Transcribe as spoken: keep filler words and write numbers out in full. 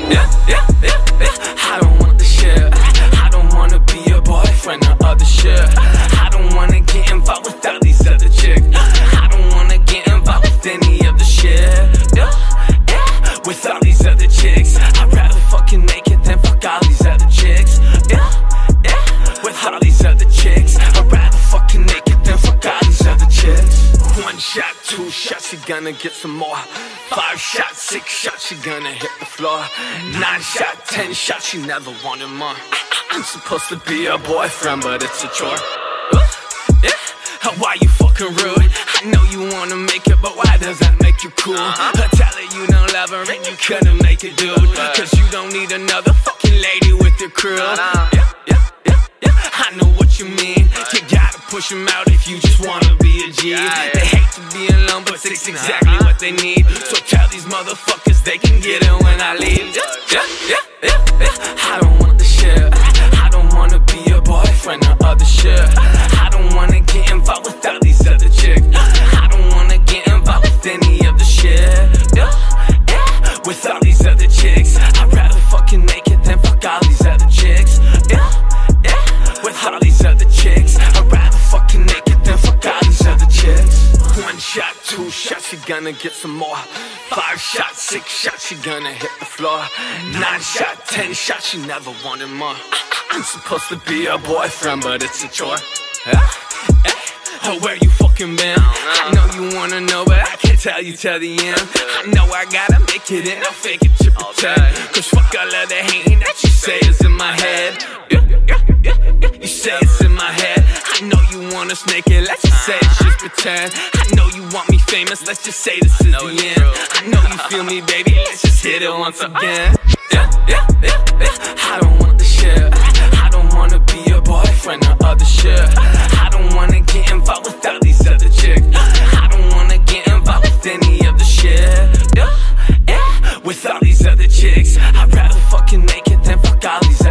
yeah, yeah, yeah, yeah. I don't want the shit. I don't wanna be your boyfriend or other shit. I don't wanna get involved with all these other chicks. I don't wanna get involved with any of the shit. Yeah, yeah, with all these other chicks. I'd rather fucking make it than fuck all these other chicks. Yeah, yeah, with all these other chicks. I'd rather fucking make it than fuck all these other chicks. One shot, two shots, you gonna get some more. Five shots, six shots, you gonna hit the floor. Nine shot, ten shots, you never wanted more. I'm supposed to be your boyfriend, but it's a chore. Yeah, why you fucking rude? I know you wanna make it, but why does that make you cool? I tell her you don't love her and you couldn't make it, dude. Cause you don't need another fucking lady with your crew. Yeah, yeah, yeah, yeah, I know what you mean. You gotta push them out if you just wanna be a G. They hate to be alone, but it's exactly what they need. So tell these motherfuckers they can get it when I leave. Yeah, yeah, yeah, yeah, yeah. I don't want the shit. I don't wanna be your boyfriend or other shit. I don't wanna get involved with all these other chicks. I don't wanna get involved with any of the shit. Yeah, yeah, with all these other chicks. I'd rather fucking make it than fuck all these other chicks. Yeah, yeah, with all these other chicks. I'd rather fucking make it than fuck all these other chicks. One shot, two shots, you're gonna get some more. Five shots, six shots, you're gonna hit the floor. Nine shot, ten shots, you never wanted more. I'm supposed to be your boyfriend, but it's a chore. Yeah? Yeah. Where you fucking been? I know you wanna know, but I can't tell you till the end. I know I gotta make it in, I'll fake it to pretend. Cause fuck all of the hating that you say is in my head. Yeah, yeah, yeah, yeah. You say it's in my head. I know you wanna snake it, let's just say it's just pretend. I know you want me famous, let's just say this is the end. I know you feel me, baby, let's just hit it once again. Yeah, yeah, yeah, yeah. I don't want the shit. I don't wanna be your boyfriend or other shit. I don't wanna get involved with all these other chicks. I don't wanna get involved with any of the shit. Yeah, yeah, with all these other chicks. I'd rather fucking make it than fuck all these